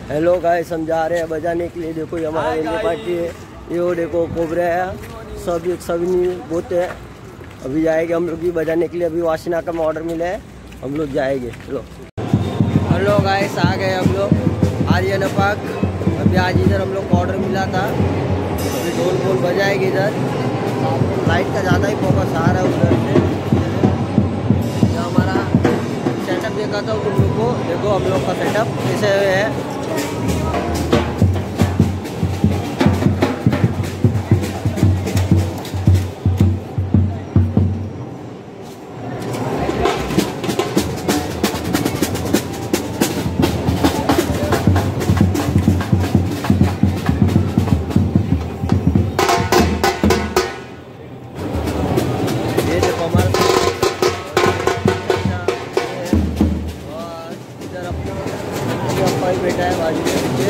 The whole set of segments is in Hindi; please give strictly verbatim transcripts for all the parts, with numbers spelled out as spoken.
हेलो गाइस, हम जा रहे हैं बजाने के लिए। देखो ये हमारा रेलवे पार्टी है, ये वो देखो कोबरा है, सब एक सब नहीं बोते हैं। अभी जाएंगे हम लोग भी बजाने के लिए। अभी वाशिना का ऑर्डर मिला है, हम लोग जाएंगे। चलो हेलो गाइस, आ गए हम लोग आर्यन पार्क। अभी आज इधर हम लोग को ऑर्डर मिला था, अभी ढोल बोल बजाएंगे इधर। लाइट का ज़्यादा ही फोकस आ रहा है उधर से। ये हमारा सेटअप देखा था तुम लोग को, देखो हम लोग का सेटअप कैसे है। बेटा है बाजू में पीछे।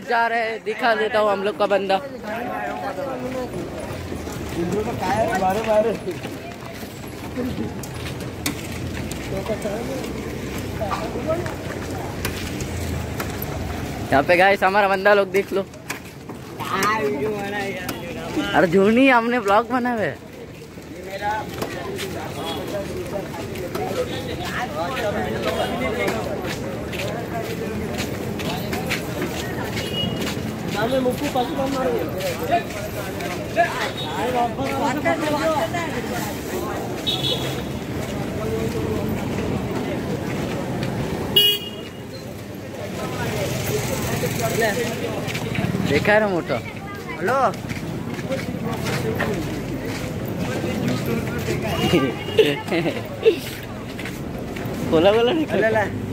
जा रहे हैं, दिखा देता हूँ हम लोग का बंदा। यहाँ पे गाइस हमारा बंदा लोग देख लो। अरे झूनी हमने ब्लॉग बना हुआ है। देखा है ना मोटो। हेलो बोला बोला